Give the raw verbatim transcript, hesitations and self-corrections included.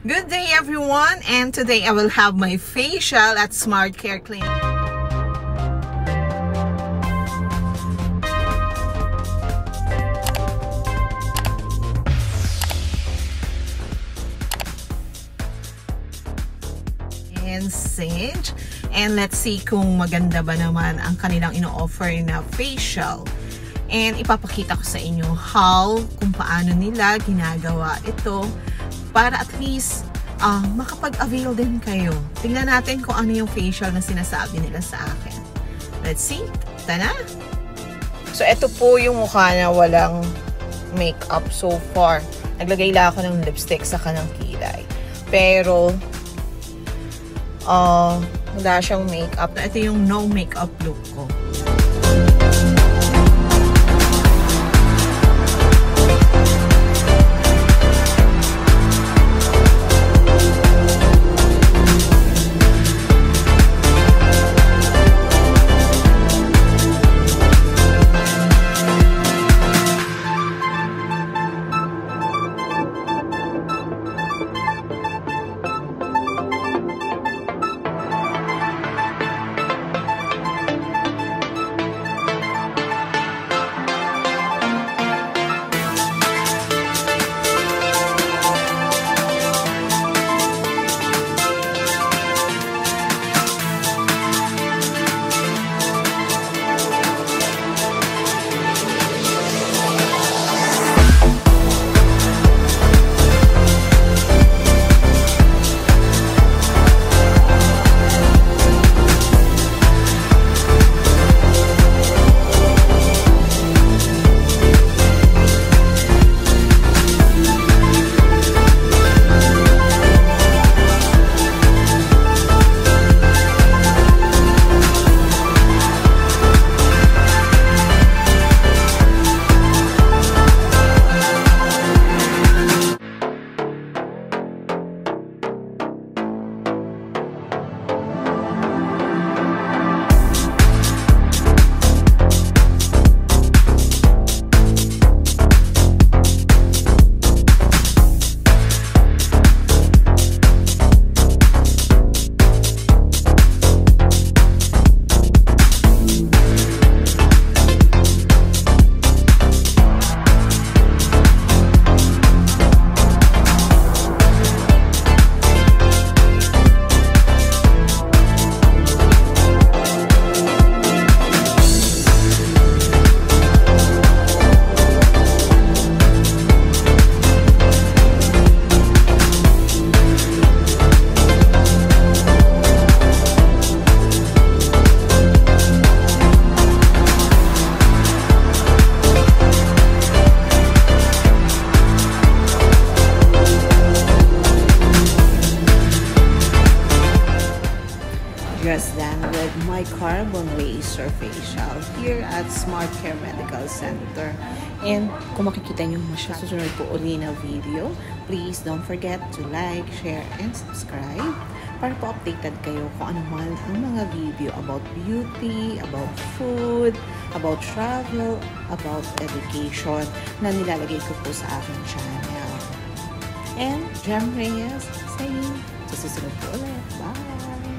Good day everyone, and today I will have my facial at Smart Care Clinic. And Sage, and let's see kung maganda ba naman ang kanilang ino-offer na facial. And ipapakita ko sa inyo how, kung paano nila ginagawa ito para at least uh, makapag-avail din kayo. Tingnan natin kung ano yung facial na sinasabi nila sa akin. Let's see. Tara! So, ito po yung mukha na walang makeup so far. Naglagay lang ako ng lipstick sa kanang kilay. Pero, uh, wala siyang makeup. Ito yung no makeup look ko. Just done with my carbon laser facial here at Smart Care Medical Center. And kung makikita nyo mo siya susunod po uli na video, please don't forget to like, share, and subscribe para po updated kayo kung ano man ang mga video about beauty, about food, about travel, about education na nilalagay ko po sa aking channel. And Jem Reyes saying, sa susunod po ulit. Bye!